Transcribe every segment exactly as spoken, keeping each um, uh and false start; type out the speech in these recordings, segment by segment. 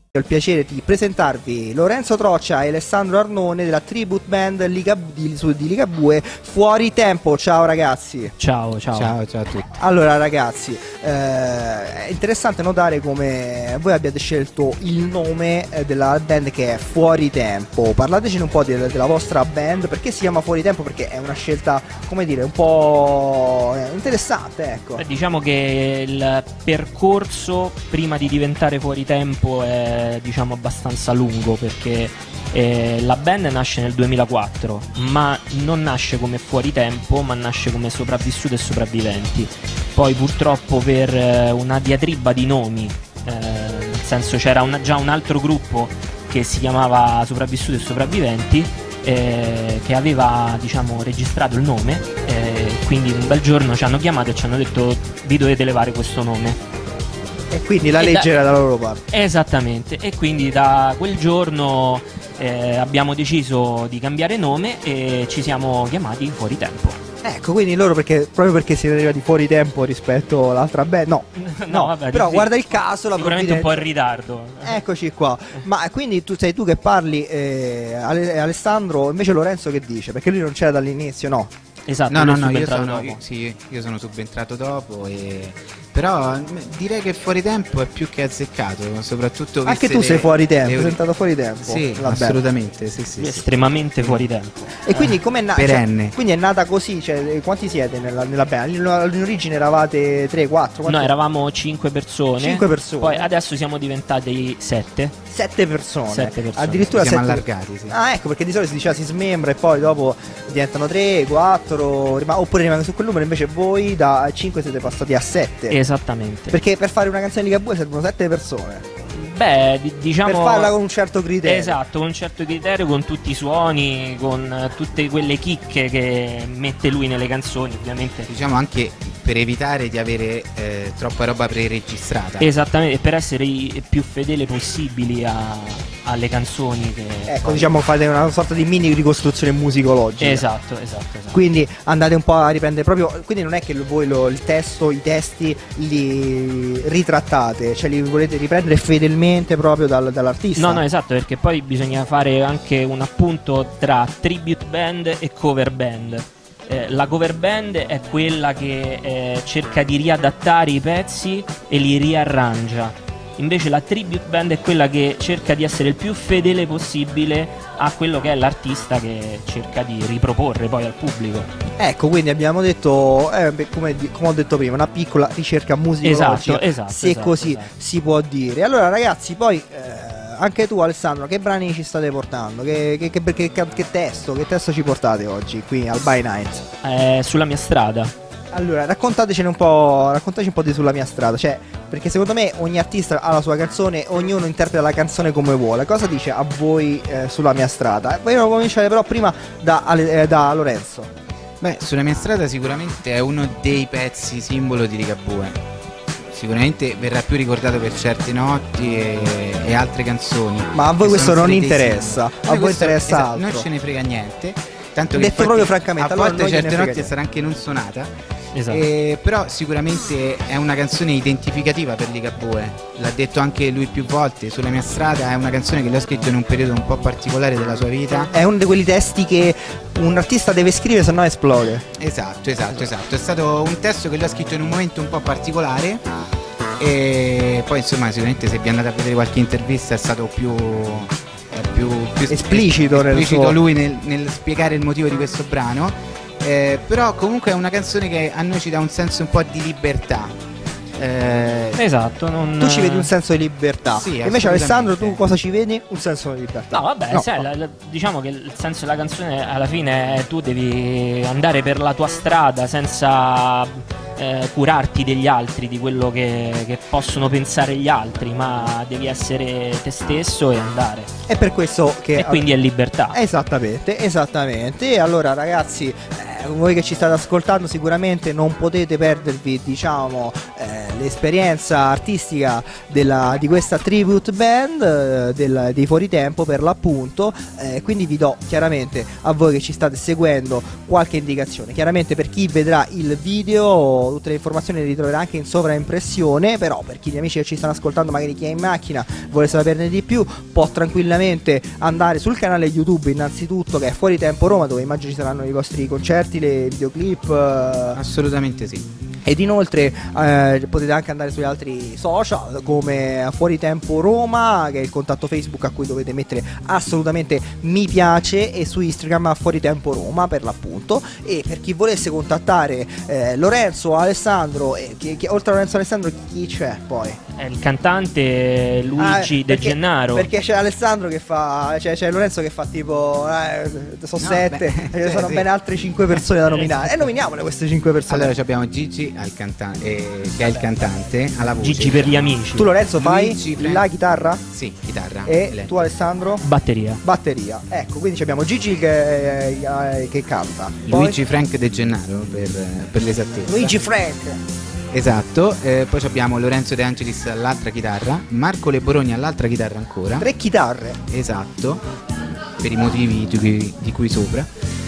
Ho il piacere di presentarvi Lorenzo Troccia e Alessandro Arnone della tribute band Liga, di, di Ligabue Fuori Tempo. Ciao ragazzi. Ciao, ciao. Ciao, ciao a tutti. Allora ragazzi, eh, è interessante notare come voi abbiate scelto il nome eh, della band, che è Fuori Tempo. Parlatecene un po' di, della vostra band, perché si chiama Fuori Tempo, perché è una scelta, come dire, un po' interessante, ecco. Beh, diciamo che il percorso prima di diventare Fuori Tempo è diciamo abbastanza lungo, perché eh, la band nasce nel duemilaquattro, ma non nasce come Fuori Tempo, ma nasce come Sopravvissuti e Sopravviventi. Poi purtroppo per eh, una diatriba di nomi, eh, nel senso c'era una, già un altro gruppo che si chiamava Sopravvissuti e Sopravviventi, eh, che aveva diciamo registrato il nome, eh, quindi un bel giorno ci hanno chiamato e ci hanno detto: vi dovete levare questo nome. E quindi la e legge da, era dalla loro parte. Esattamente. E quindi da quel giorno eh, abbiamo deciso di cambiare nome e ci siamo chiamati Fuori Tempo. Ecco, quindi loro perché proprio perché siete arrivati fuori tempo rispetto all'altra band. No, no, no vabbè, però sì, guarda il caso, la sicuramente un po' in ritardo. Eccoci qua. Ma quindi tu sei tu che parli, eh, Ale- Alessandro, invece Lorenzo che dice? Perché lui non c'era dall'inizio, no? Esatto. No, no, lui è no, io subentrato sono, dopo. io, sì, io sono subentrato dopo e... Però m- direi che Fuori Tempo è più che azzeccato, soprattutto Anche viste tu le- sei fuori tempo, le- sei entrato fuori tempo. Sì, la band. assolutamente, sì, sì, sì. Estremamente Fuori Tempo. E quindi com'è nata? Perenne. Cioè, quindi è nata così, cioè quanti siete nella, nella band? In, in origine eravate tre, quattro? No, eravamo cinque persone. cinque persone. Poi adesso siamo diventati sette. sette persone. Sette persone. Addirittura Siamo sette... allargati, sì. Ah, ecco, perché di solito si diceva si smembra e poi dopo diventano tre, quattro, rima- oppure rimangono su quel numero, invece voi da cinque siete passati a sette. Esattamente. Perché per fare una canzone di Ligabue servono sette persone. Beh, di- diciamo Per farla con un certo criterio. Esatto, con un certo criterio, con tutti i suoni, con eh, tutte quelle chicche che mette lui nelle canzoni, ovviamente. Diciamo anche per evitare di avere eh, troppa roba preregistrata. Esattamente, per essere i più fedeli possibili a- alle canzoni che Ecco, poi- diciamo fate una sorta di mini ricostruzione musicologica. Esatto, esatto, esatto. Quindi andate un po' a riprendere proprio. Quindi non è che voi lo- il testo, i testi li ritrattate, cioè li volete riprendere fedelmente proprio dal- dall'artista. No, no, esatto, perché poi bisogna fare anche un appunto tra tribute band e cover band. Eh, la cover band è quella che eh, cerca di riadattare i pezzi e li riarrangia. Invece la tribute band è quella che cerca di essere il più fedele possibile a quello che è l'artista che cerca di riproporre poi al pubblico. Ecco, quindi abbiamo detto, eh, beh, come, di- come ho detto prima, una piccola ricerca musicologica, Esatto, esatto, se esatto, così esatto. si può dire. Allora ragazzi, poi eh, anche tu Alessandro, che brani ci state portando? Che, che, che, che- che- che testo? Che testo ci portate oggi qui al By Night? Eh, sulla mia strada. Allora, raccontatecene un po', raccontateci un po' di Sulla Mia Strada, cioè, perché secondo me ogni artista ha la sua canzone, ognuno interpreta la canzone come vuole. Cosa dice a voi eh, Sulla Mia Strada? Vogliamo cominciare però prima da, Ale- eh, da Lorenzo. Beh, Sulla Mia Strada sicuramente è uno dei pezzi simbolo di Ligabue. Sicuramente verrà più ricordato per certe notti e, e altre canzoni. Ma a voi che questo sono non stati dei interessa, simboli. a voi questo- interessa esatto, altro. non ce ne frega niente. Tanto che Detto infatti proprio francamente, a allora volte non gliene certe frega notti niente. sarà anche non suonata. Esatto. Eh, però sicuramente è una canzone identificativa per Ligabue. L'ha detto anche lui più volte. Sulla Mia Strada è una canzone che lui ha scritto in un periodo un po' particolare della sua vita. È uno di quei testi che un artista deve scrivere, se no esplode. Esatto, esatto, esatto. È stato un testo che lui ha scritto in un momento un po' particolare. E poi insomma sicuramente se vi andate a vedere qualche intervista è stato più, è più, più Esplicito nel esplicito suo- lui nel, nel spiegare il motivo di questo brano. Eh, però comunque è una canzone che a noi ci dà un senso un po' di libertà. Eh, Esatto, non... Tu ci vedi un senso di libertà. Sì, Invece assolutamente. Alessandro, tu cosa ci vedi? Un senso di libertà. No, vabbè, No, sai, no. la- la- diciamo che il senso della canzone alla fine è tu devi andare per la tua strada senza eh, curarti degli altri, di quello che, che possono pensare gli altri, ma devi essere te stesso e andare. È per questo che E quindi è libertà. Esattamente, esattamente. E allora ragazzi, eh, voi che ci state ascoltando sicuramente non potete perdervi, diciamo, eh, l'esperienza artistica della, di questa tribute band eh, del, dei Fuori Tempo per l'appunto, eh, quindi vi do chiaramente a voi che ci state seguendo qualche indicazione. Chiaramente per chi vedrà il video tutte le informazioni le ritroverà anche in sovraimpressione, però per chi gli amici che ci stanno ascoltando, magari chi è in macchina vuole saperne di più, può tranquillamente andare sul canale YouTube innanzitutto, che è Fuori Tempo Roma, dove immagino ci saranno i vostri concerti, le videoclip. eh, Assolutamente sì. Ed inoltre eh, potete anche andare sugli altri social come Fuori Tempo Roma, che è il contatto Facebook a cui dovete mettere assolutamente mi piace, e su Instagram a Fuori Tempo Roma per l'appunto. E per chi volesse contattare eh, Lorenzo o Alessandro, eh, chi, chi, oltre a Lorenzo e Alessandro chi c'è poi? È il cantante Luigi Ah, De perché- Gennaro. Perché c'è Alessandro che fa, cioè c'è Lorenzo che fa tipo eh, sono No, sette, beh, ce ne sì, sono sì. ben altre cinque persone da nominare, e nominiamole queste cinque persone. Allora abbiamo Gigi al canta- eh, che è il cantante alla voce. Gigi per gli amici. Tu Lorenzo fai Luigi Frank- la chitarra Sì, chitarra. e Lei. tu Alessandro Batteria. batteria. Ecco, quindi abbiamo Gigi che, eh, che canta. Poi Luigi Frank De Gennaro per, per l'esattezza. Luigi Frank. Esatto, eh, poi abbiamo Lorenzo De Angelis all'altra chitarra, Marco Leboroni all'altra chitarra ancora. Tre chitarre. Esatto, per i motivi di cui, di cui sopra.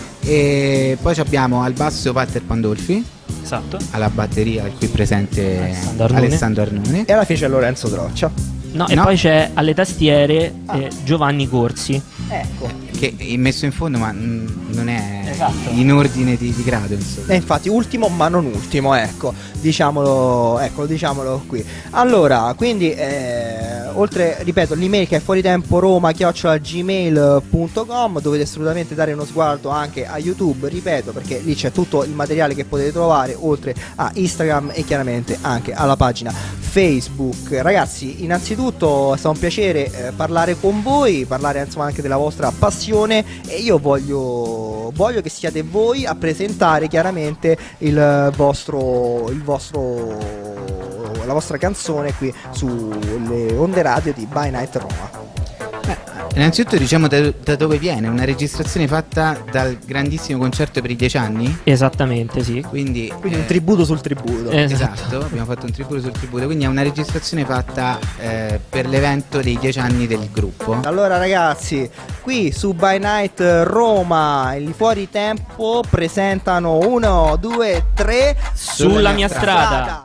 E poi abbiamo al basso Walter Pandolfi, Esatto. alla batteria il qui presente Alessandro Arnone. Alessandro Arnone. E alla fine c'è Lorenzo Troccia. No, e No. poi c'è alle tastiere Ah. eh, Giovanni Corsi. Ecco. Che è messo in fondo ma mm, non è Esatto. in ordine di, di grado insomma. E infatti ultimo ma non ultimo, ecco, diciamolo, ecco, diciamolo qui. Allora, quindi eh, oltre, ripeto, l'email che è fuoritemporoma chiocciola gmail punto com, dovete assolutamente dare uno sguardo anche a YouTube, ripeto, perché lì c'è tutto il materiale che potete trovare, oltre a Instagram e chiaramente anche alla pagina Facebook. Ragazzi, innanzitutto è stato un piacere eh, parlare con voi, parlare insomma anche della vostra passione, e io voglio, voglio che siate voi a presentare chiaramente il vostro, il vostro la vostra canzone qui sulle onde radio di By Night Roma. Innanzitutto diciamo da, da dove viene, una registrazione fatta dal grandissimo concerto per i dieci anni. Esattamente, sì. Quindi, Quindi eh, un tributo sul tributo. Eh, esatto, abbiamo fatto un tributo sul tributo, quindi è una registrazione fatta eh, per l'evento dei dieci anni del gruppo. Allora ragazzi, qui su By Night Roma i Fuori Tempo presentano uno, due, tre Sulla mia strada.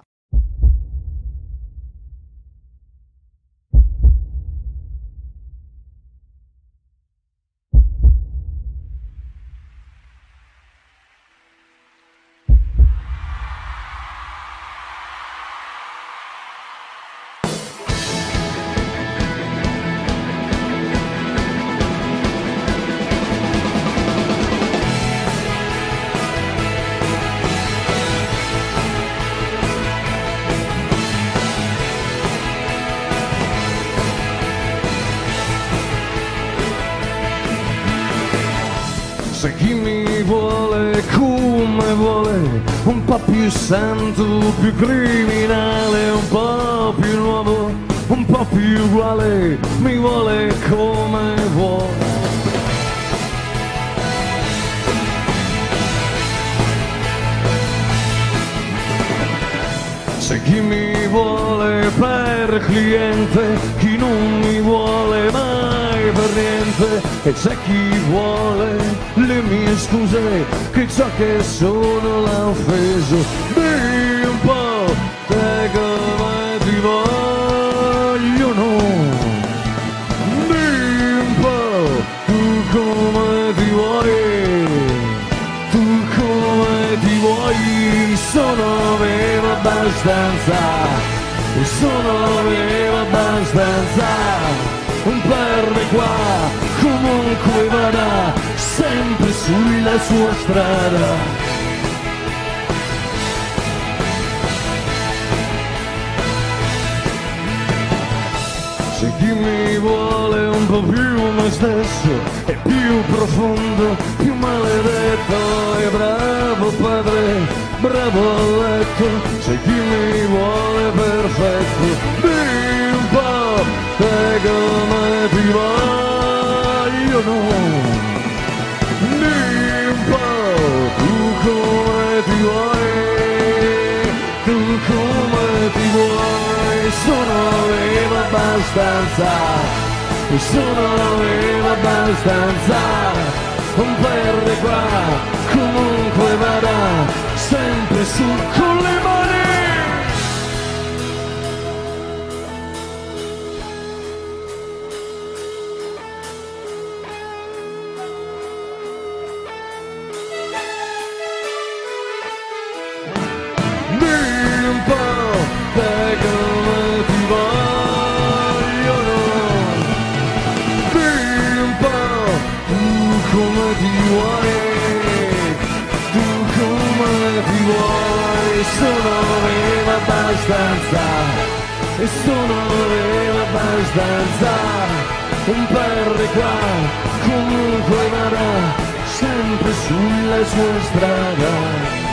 Se chi mi vuole come vuole, un po' più santo, più criminale, un po' più nuovo, un po' più uguale, mi vuole come vuole. Se chi mi vuole per cliente, chi non mi vuole mai per niente, e c'è chi vuole le mie scuse, che ciò che sono l'ha offeso. Dì un po' te come ti vogliono, dì un po' tu come ti vuoi, tu come ti vuoi, sono vivo abbastanza, sono vivo abbastanza per me qua, comunque vada, sempre sulla sua strada. Se chi mi vuole un po' più me stesso, è più profondo, più maledetto, e bravo padre, bravo a letto. Se chi mi vuole perfetto, di un po' te come ti vogliono, di un po' tu come ti vuoi, tu come ti vuoi. abbastanza, e sono vivo abbastanza, un verde qua, comunque vada, sempre su con le mani. Dimmi un po' te come ti vogliono, dimmi un po' tu come ti vuoi, tu come ti vuoi, sono vivo abbastanza, e sono vivo abbastanza, un perre qua, comunque vada, sempre sulla sua strada.